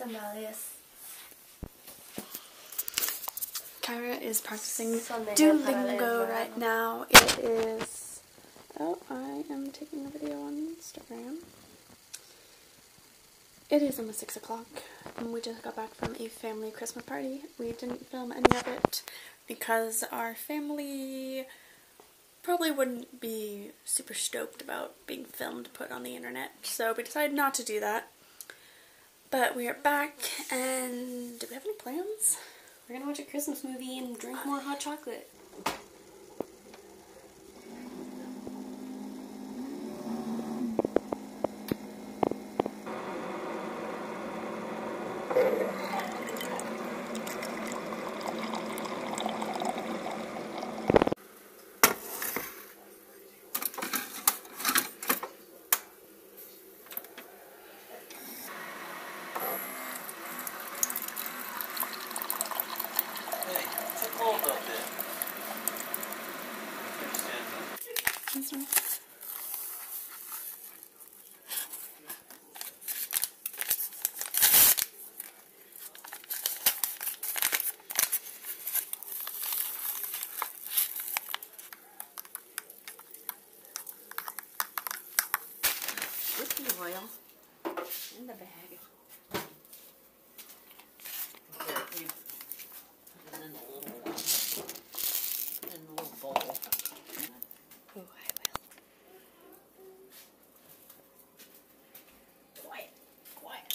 Alias. Kyra is practicing Sunday Duolingo right now. It is... Oh, I am taking a video on Instagram. It is almost 6 o'clock, and we just got back from a family Christmas party. We didn't film any of it because our family probably wouldn't be super stoked about being filmed put on the internet, so we decided not to do that. But we are back, and do we have any plans? We're gonna watch a Christmas movie and drink more hot chocolate. Oil in the bag. There, you put it in a little bowl. Oh, I will. Quiet, quiet.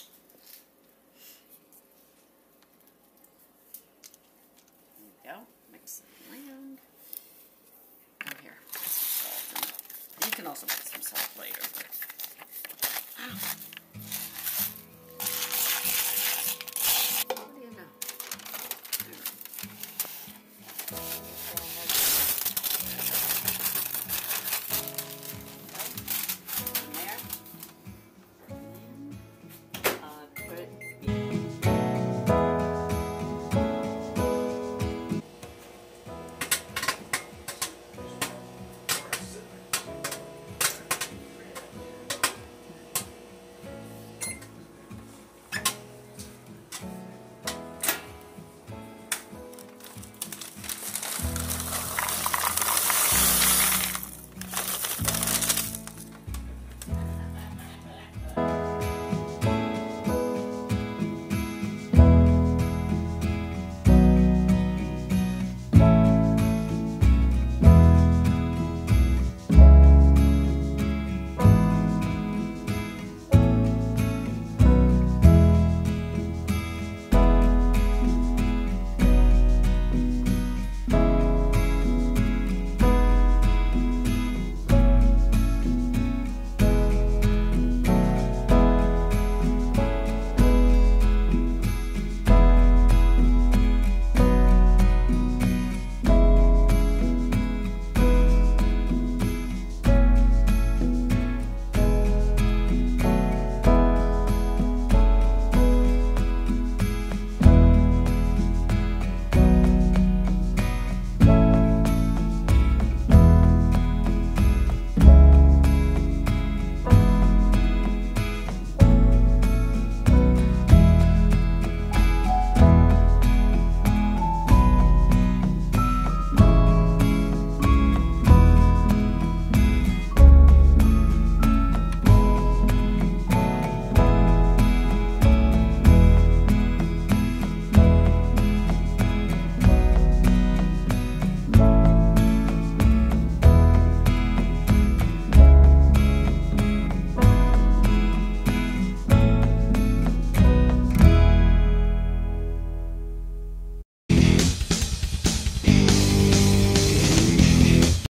There we go. Mix it around. Oh, here. Put some salt in it. You can also put some salt later. But...